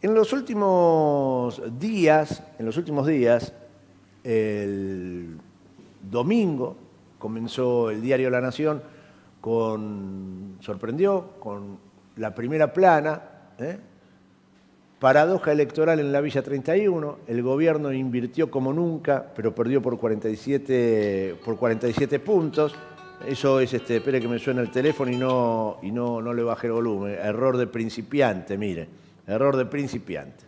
En los últimos días, el domingo, comenzó el diario La Nación sorprendió con la primera plana, paradoja electoral en la Villa 31, el gobierno invirtió como nunca, pero perdió por 47 puntos. Eso es, espere que me suena el teléfono y no le bajé el volumen. Error de principiante, mire, error de principiante.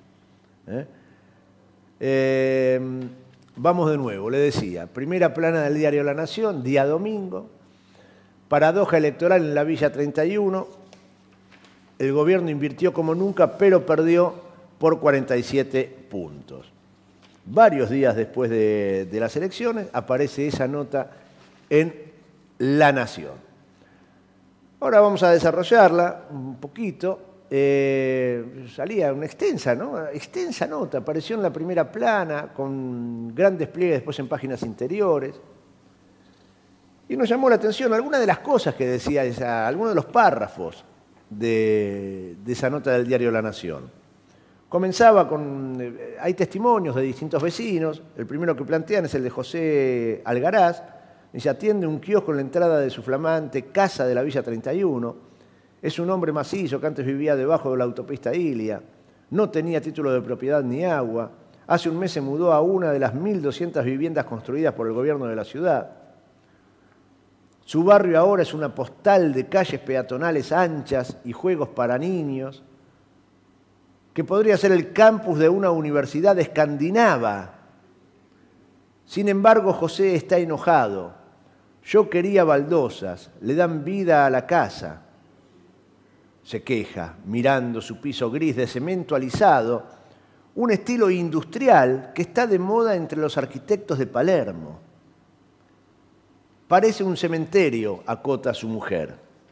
Vamos de nuevo, le decía, primera plana del diario La Nación, día domingo, paradoja electoral en la Villa 31, el gobierno invirtió como nunca, pero perdió por 47 puntos. Varios días después de las elecciones aparece esa nota en La Nación. Ahora vamos a desarrollarla un poquito. Salía una extensa nota, apareció en la primera plana, con gran despliegue después en páginas interiores. Y nos llamó la atención algunas de las cosas que decía algunos de los párrafos de esa nota del diario La Nación. Comenzaba hay testimonios de distintos vecinos. El primero que plantean es el de José Algaraz. Dice, atiende un kiosco en la entrada de su flamante casa de la Villa 31. Es un hombre macizo que antes vivía debajo de la autopista Ilia. No tenía título de propiedad ni agua. Hace un mes se mudó a una de las 1.200 viviendas construidas por el gobierno de la ciudad. Su barrio ahora es una postal de calles peatonales anchas y juegos para niños, que podría ser el campus de una universidad escandinava. Sin embargo, José está enojado. Yo quería baldosas, le dan vida a la casa. Se queja, mirando su piso gris de cemento alisado, un estilo industrial que está de moda entre los arquitectos de Palermo. Parece un cementerio, acota su mujer.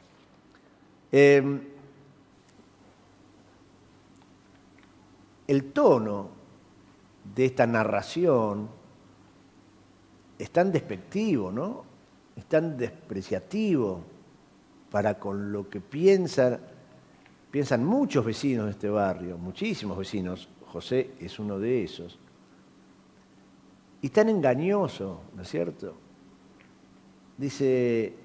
El tono de esta narración es tan despectivo, ¿no? Es tan despreciativo para con lo que piensan muchos vecinos de este barrio, muchísimos vecinos. José es uno de esos. Y tan engañoso, ¿no es cierto? Dice,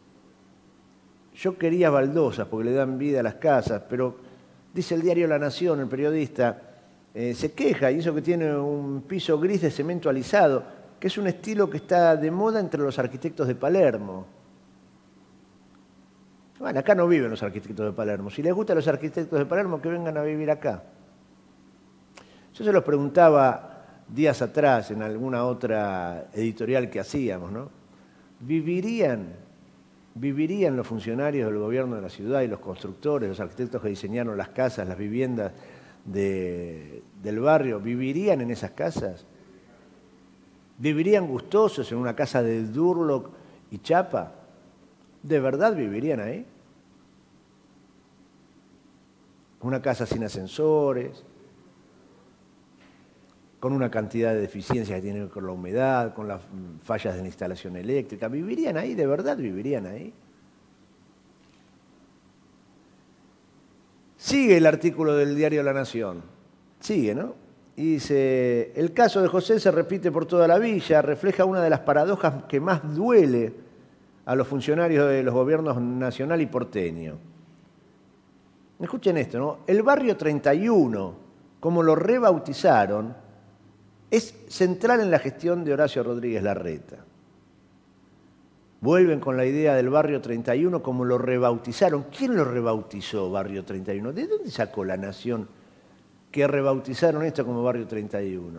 yo quería baldosas porque le dan vida a las casas, pero dice el diario La Nación, el periodista, se queja, y eso que tiene un piso gris de cemento alisado, que es un estilo que está de moda entre los arquitectos de Palermo. Bueno, acá no viven los arquitectos de Palermo. Si les gustan los arquitectos de Palermo, que vengan a vivir acá. Yo se los preguntaba días atrás en alguna otra editorial que hacíamos, ¿no? ¿Vivirían los funcionarios del gobierno de la ciudad y los constructores, los arquitectos que diseñaron las casas, las viviendas del barrio, vivirían en esas casas? ¿Vivirían gustosos en una casa de Durlock y Chapa? ¿De verdad vivirían ahí? Una casa sin ascensores, con una cantidad de deficiencias que tienen que ver con la humedad, con las fallas de la instalación eléctrica. ¿Vivirían ahí? ¿De verdad vivirían ahí? Sigue el artículo del diario La Nación. Sigue, ¿no? Y dice, el caso de José se repite por toda la villa, refleja una de las paradojas que más duele a los funcionarios de los gobiernos nacional y porteño. Escuchen esto, ¿no? El barrio 31, como lo rebautizaron, es central en la gestión de Horacio Rodríguez Larreta. Vuelven con la idea del barrio 31 como lo rebautizaron. ¿Quién lo rebautizó barrio 31? ¿De dónde sacó La Nación que rebautizaron esto como barrio 31?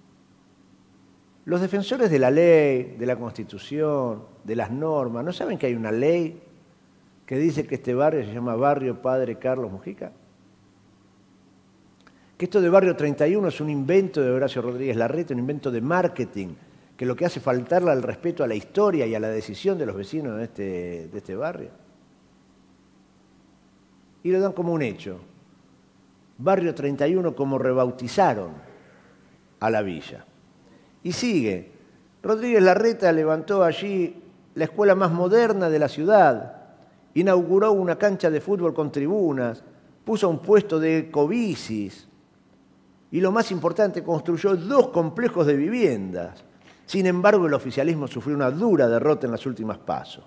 Los defensores de la ley, de la Constitución, de las normas, ¿no saben que hay una ley que dice que este barrio se llama Barrio Padre Carlos Mujica? Que esto de barrio 31 es un invento de Horacio Rodríguez Larreta, un invento de marketing, que lo que hace faltarle al respeto a la historia y a la decisión de los vecinos de este barrio. Y lo dan como un hecho. Barrio 31 como rebautizaron a la villa. Y sigue. Rodríguez Larreta levantó allí la escuela más moderna de la ciudad, inauguró una cancha de fútbol con tribunas, puso un puesto de ecobicis, y lo más importante, construyó 2 complejos de viviendas. Sin embargo, el oficialismo sufrió una dura derrota en las últimas PASO.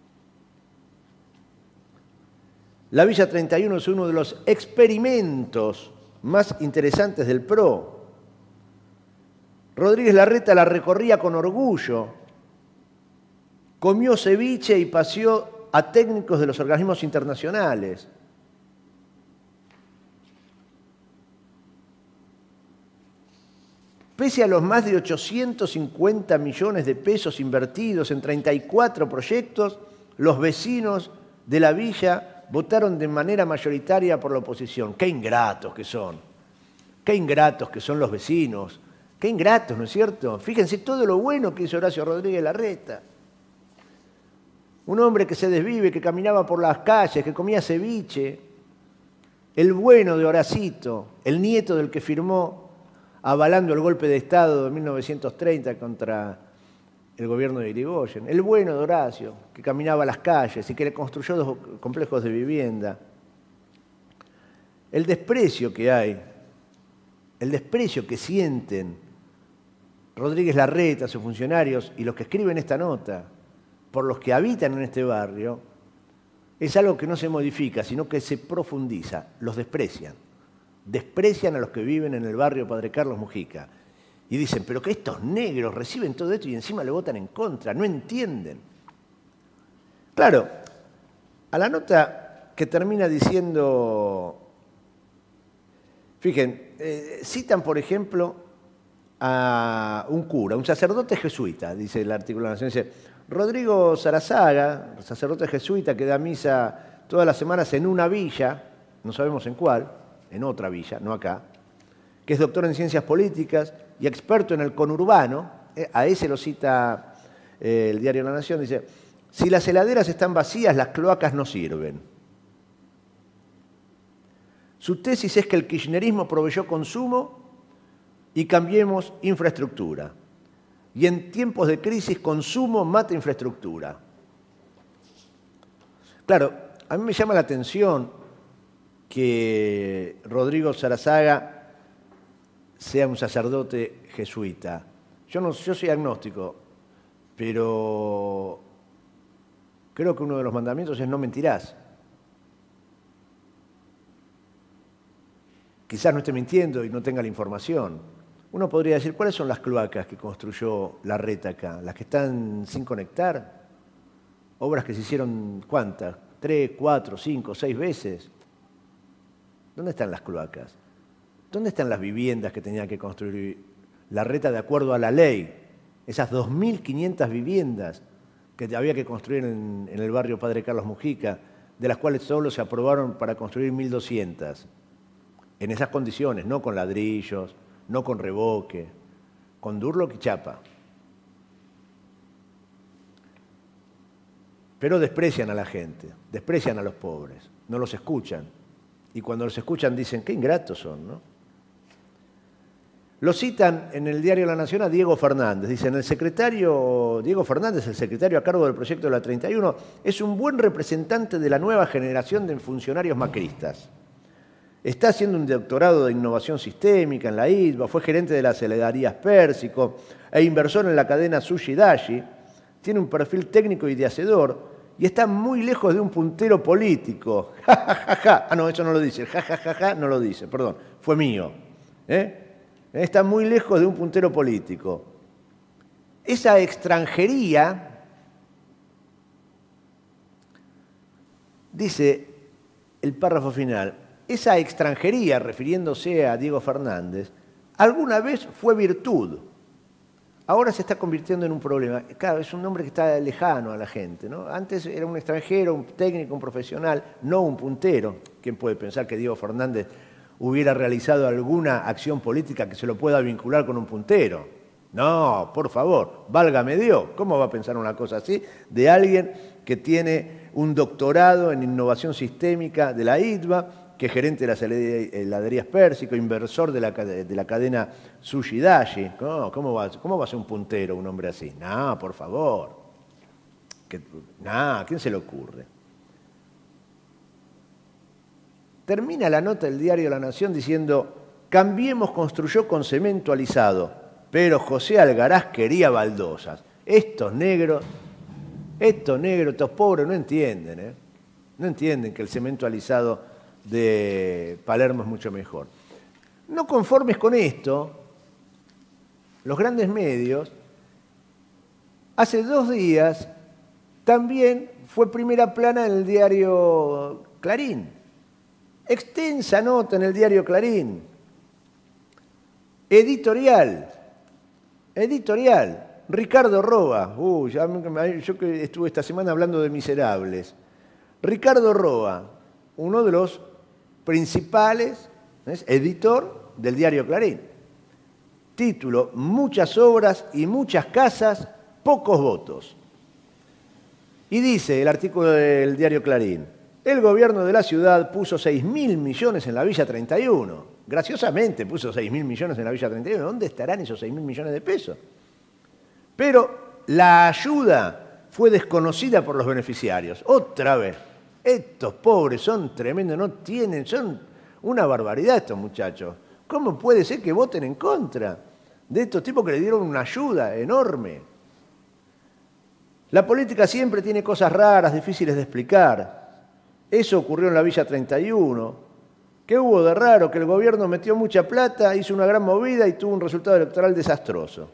La Villa 31 es uno de los experimentos más interesantes del PRO. Rodríguez Larreta la recorría con orgullo, comió ceviche y paseó a técnicos de los organismos internacionales. Pese a los más de 850 millones de pesos invertidos en 34 proyectos, los vecinos de la villa votaron de manera mayoritaria por la oposición. ¡Qué ingratos que son! ¡Qué ingratos que son los vecinos! ¡Qué ingratos, ¿no es cierto? Fíjense todo lo bueno que hizo Horacio Rodríguez Larreta. Un hombre que se desvive, que caminaba por las calles, que comía ceviche. El bueno de Horacito, el nieto del que firmó avalando el golpe de Estado de 1930 contra el gobierno de Irigoyen. El bueno de Horacio, que caminaba a las calles y que le construyó 2 complejos de vivienda. El desprecio que hay, el desprecio que sienten Rodríguez Larreta, sus funcionarios y los que escriben esta nota, por los que habitan en este barrio, es algo que no se modifica, sino que se profundiza. Los desprecian. Desprecian a los que viven en el barrio Padre Carlos Mujica. Y dicen, pero que estos negros reciben todo esto y encima le votan en contra, no entienden. Claro, a la nota que termina diciendo, fíjense, citan por ejemplo a un cura, un sacerdote jesuita, dice el artículo de la Nación, dice, Rodrigo Sarazaga, sacerdote jesuita que da misa todas las semanas en una villa, no sabemos en cuál, en otra villa, no acá, que es doctor en ciencias políticas y experto en el conurbano, a ese lo cita el diario La Nación, dice, si las heladeras están vacías, las cloacas no sirven. Su tesis es que el kirchnerismo proveyó consumo y cambiemos infraestructura. Y en tiempos de crisis, consumo mata infraestructura. Claro, a mí me llama la atención que Rodrigo Sarazaga sea un sacerdote jesuita. Yo soy agnóstico, pero creo que uno de los mandamientos es no mentirás. Quizás no esté mintiendo y no tenga la información. Uno podría decir, ¿cuáles son las cloacas que construyó Larreta acá? ¿Las que están sin conectar? Obras que se hicieron, ¿cuántas? 3, 4, 5, 6 veces. ¿Dónde están las cloacas? ¿Dónde están las viviendas que tenía que construir Larreta de acuerdo a la ley? Esas 2.500 viviendas que había que construir en el barrio Padre Carlos Mujica, de las cuales solo se aprobaron para construir 1.200. En esas condiciones, no con ladrillos, no con revoque, con Durlock y chapa. Pero desprecian a la gente, desprecian a los pobres, no los escuchan. Y cuando los escuchan dicen, qué ingratos son, ¿no? Lo citan en el diario La Nación a Diego Fernández. Dicen, Diego Fernández, el secretario a cargo del proyecto de la 31, es un buen representante de la nueva generación de funcionarios macristas. Está haciendo un doctorado de innovación sistémica en la ITBA, fue gerente de las heladerías Pérsico e inversor en la cadena Sushi Dashi, tiene un perfil técnico y de hacedor y está muy lejos de un puntero político. Ja, ja, ja, ja. Ah, no, eso no lo dice. Ja, ja, ja, ja, no lo dice, perdón, fue mío. Está muy lejos de un puntero político. Esa extranjería, dice el párrafo final, esa extranjería, refiriéndose a Diego Fernández, alguna vez fue virtud. Ahora se está convirtiendo en un problema. Claro, es un nombre que está lejano a la gente, ¿no? Antes era un extranjero, un técnico, un profesional, no un puntero. ¿Quién puede pensar que Diego Fernández hubiera realizado alguna acción política que se lo pueda vincular con un puntero? No, por favor, válgame Dios. ¿Cómo va a pensar una cosa así de alguien que tiene un doctorado en innovación sistémica de la ITBA, que es gerente de las heladerías Pérsico, inversor de la cadena Sushi Dashi? No, ¿cómo va a ser un puntero un hombre así? No, por favor. ¿A quién se le ocurre? Termina la nota del diario La Nación diciendo, Cambiemos construyó con cemento alisado, pero José Algaraz quería baldosas. Estos negros, estos pobres no entienden, ¿eh? No entienden que el cemento alisado de Palermo es mucho mejor. No conformes con esto, los grandes medios, hace 2 días también fue primera plana en el diario Clarín. Extensa nota en el diario Clarín. Editorial. Ricardo Roa. Yo que estuve esta semana hablando de miserables. Ricardo Roa, uno de los principales, ¿ves?, editor del diario Clarín. Título: muchas obras y muchas casas, pocos votos. Y dice el artículo del diario Clarín: el gobierno de la ciudad puso 6.000 millones en la Villa 31. Graciosamente puso 6.000 millones en la Villa 31. ¿Dónde estarán esos 6.000 millones de pesos? Pero la ayuda fue desconocida por los beneficiarios. Otra vez, estos pobres son tremendos, no tienen, son una barbaridad estos muchachos. ¿Cómo puede ser que voten en contra de estos tipos que le dieron una ayuda enorme? La política siempre tiene cosas raras, difíciles de explicar. Eso ocurrió en la Villa 31. ¿Qué hubo de raro? Que el gobierno metió mucha plata, hizo una gran movida y tuvo un resultado electoral desastroso.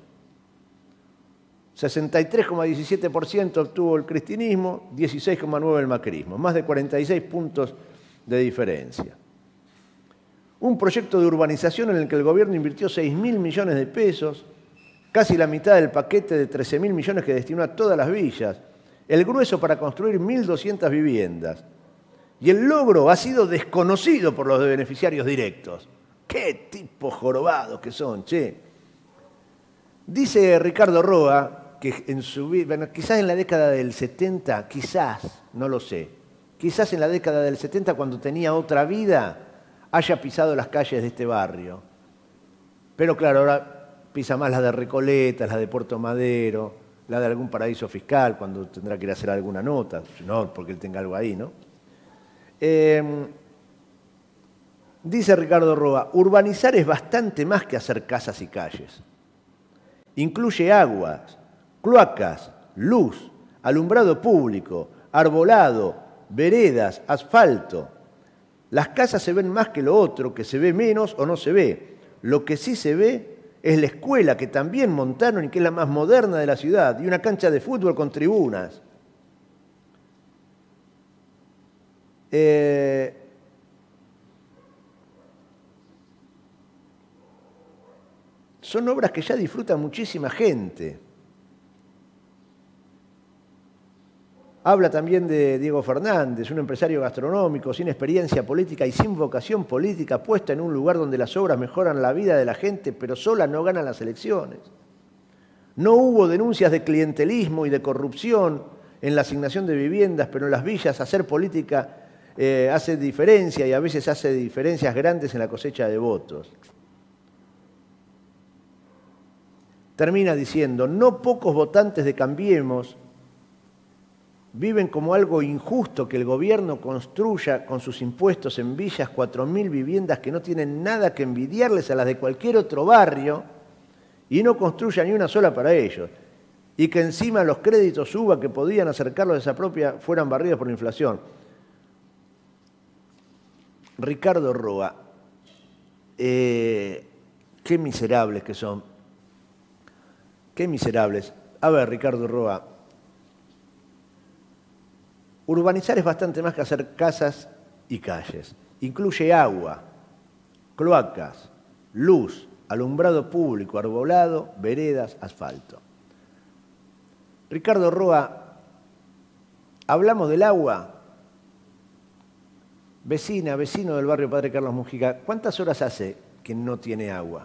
63,17% obtuvo el cristinismo, 16,9% el macrismo. Más de 46 puntos de diferencia. Un proyecto de urbanización en el que el gobierno invirtió 6.000 millones de pesos, casi la mitad del paquete de 13.000 millones que destinó a todas las villas, el grueso para construir 1.200 viviendas. Y el logro ha sido desconocido por los beneficiarios directos. ¡Qué tipos jorobados que son, che! Dice Ricardo Roa que en su vida, bueno, quizás en la década del 70, quizás, no lo sé, quizás en la década del 70, cuando tenía otra vida, haya pisado las calles de este barrio. Pero claro, ahora pisa más las de Recoleta, las de Puerto Madero, la de algún paraíso fiscal, cuando tendrá que ir a hacer alguna nota, no porque él tenga algo ahí, ¿no? Dice Ricardo Roa: urbanizar es bastante más que hacer casas y calles. Incluye aguas, cloacas, luz, alumbrado público, arbolado, veredas, asfalto. Las casas se ven más que lo otro, que se ve menos o no se ve. Lo que sí se ve es la escuela que también montaron y que es la más moderna de la ciudad, y una cancha de fútbol con tribunas. Son obras que ya disfruta muchísima gente. Habla también de Diego Fernández, un empresario gastronómico sin experiencia política y sin vocación política, puesta en un lugar donde las obras mejoran la vida de la gente, pero solas no ganan las elecciones. No hubo denuncias de clientelismo y de corrupción en la asignación de viviendas, pero en las villas hacer política hace diferencia, y a veces hace diferencias grandes en la cosecha de votos. Termina diciendo: no pocos votantes de Cambiemos viven como algo injusto que el gobierno construya con sus impuestos en villas 4.000 viviendas que no tienen nada que envidiarles a las de cualquier otro barrio y no construya ni una sola para ellos. Y que encima los créditos UBA que podían acercarlos a esa propia fueran barridos por la inflación. Ricardo Roa, qué miserables que son. Qué miserables. A ver, Ricardo Roa, urbanizar es bastante más que hacer casas y calles. Incluye agua, cloacas, luz, alumbrado público, arbolado, veredas, asfalto. Ricardo Roa, hablamos del agua. Vecino del barrio Padre Carlos Mujica, ¿cuántas horas hace que no tiene agua?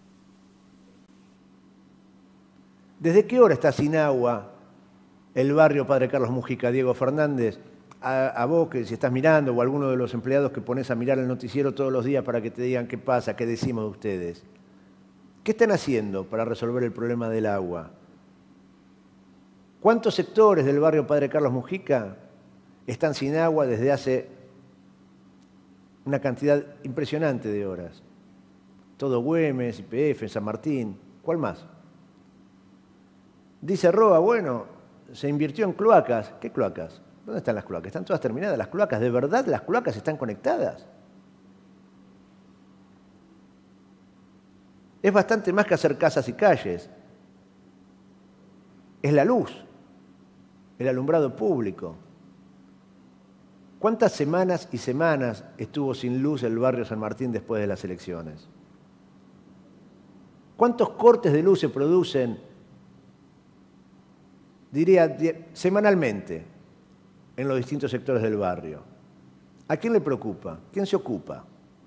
¿Desde qué hora está sin agua el barrio Padre Carlos Mujica? Diego Fernández, a vos que si estás mirando, o a alguno de los empleados que pones a mirar el noticiero todos los días para que te digan qué pasa, qué decimos de ustedes. ¿Qué están haciendo para resolver el problema del agua? ¿Cuántos sectores del barrio Padre Carlos Mujica están sin agua desde hace una cantidad impresionante de horas? Todo Güemes, YPF, San Martín. ¿Cuál más? Dice Roa, bueno, se invirtió en cloacas. ¿Qué cloacas? ¿Dónde están las cloacas? Están todas terminadas las cloacas. ¿De verdad las cloacas están conectadas? Es bastante más que hacer casas y calles. Es la luz, el alumbrado público. ¿Cuántas semanas y semanas estuvo sin luz el barrio San Martín después de las elecciones? ¿Cuántos cortes de luz se producen, diría, semanalmente en los distintos sectores del barrio? ¿A quién le preocupa? ¿Quién se ocupa?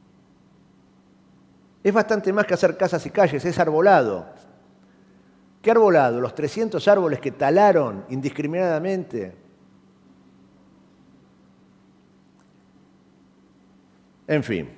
Es bastante más que hacer casas y calles, es arbolado. ¿Qué arbolado? Los 300 árboles que talaron indiscriminadamente. En fin.